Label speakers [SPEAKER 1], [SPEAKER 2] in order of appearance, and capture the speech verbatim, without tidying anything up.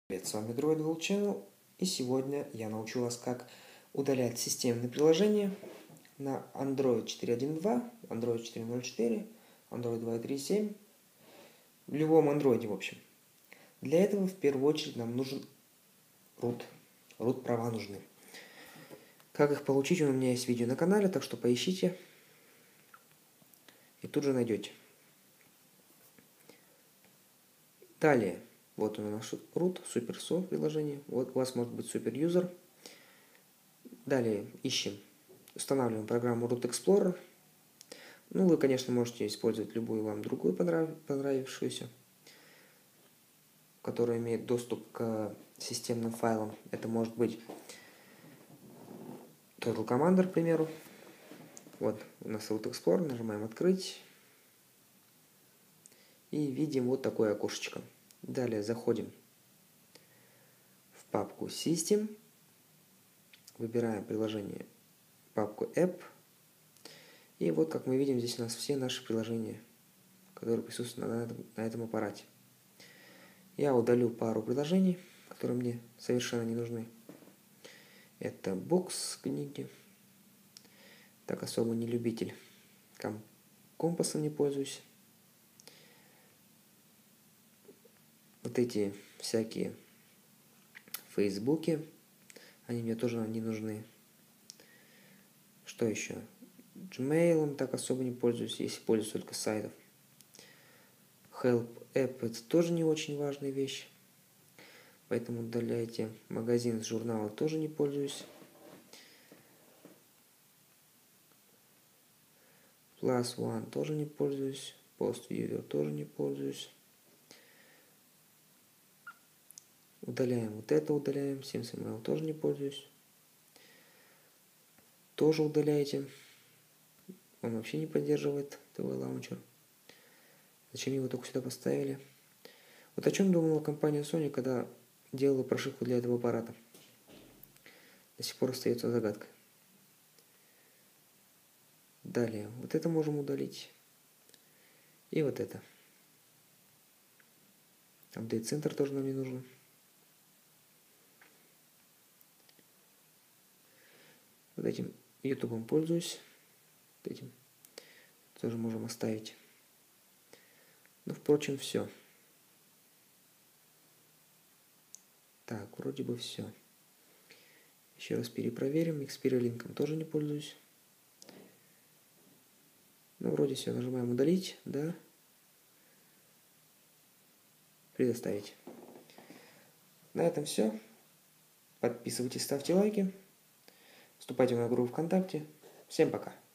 [SPEAKER 1] Привет, с вами Droid World Channel, и сегодня я научу вас, как удалять системные приложения на Android четыре точка один точка два, Android четыре точка ноль четыре, Android два точка три точка семь, в любом Android, в общем. Для этого в первую очередь нам нужен root. Root права нужны. Как их получить, у меня есть видео на канале, так что поищите и тут же найдете. Далее. Вот у нас root, SuperSo приложение. Вот у вас может быть SuperUser. Далее ищем, устанавливаем программу Root Explorer. Ну, вы, конечно, можете использовать любую вам другую понравившуюся, которая имеет доступ к системным файлам. Это может быть Total Commander, к примеру. Вот у нас Root Explorer, нажимаем «Открыть». И видим вот такое окошечко. Далее заходим в папку System, выбираем приложение, папку App. И вот, как мы видим, здесь у нас все наши приложения, которые присутствуют на этом, на этом аппарате. Я удалю пару приложений, которые мне совершенно не нужны. Это Books, книги. Так особо не любитель. Компасом не пользуюсь. Вот эти всякие Фейсбуки, они мне тоже не нужны. Что еще? Gmail так особо не пользуюсь, если пользуюсь только сайтов. Help App это тоже не очень важная вещь, поэтому удаляйте. Магазин с журнала тоже не пользуюсь. Plus One тоже не пользуюсь. Post Viewer тоже не пользуюсь. Удаляем вот это, удаляем. Sims эм эл тоже не пользуюсь. Тоже удаляйте. Он вообще не поддерживает ти ви Launcher. Зачем его только сюда поставили? Вот о чем думала компания Sony, когда делала прошивку для этого аппарата. До сих пор остается загадкой. Далее, вот это можем удалить. И вот это. Update Center тоже нам не нужен. Вот этим YouTube пользуюсь. Вот этим тоже можем оставить. Ну, впрочем, все. Так, вроде бы все. Еще раз перепроверим. Xperia Link тоже не пользуюсь. Ну, вроде все. Нажимаем удалить. Да. Предоставить. На этом все. Подписывайтесь, ставьте лайки. Вступайте в мою группу ВКонтакте. Всем пока.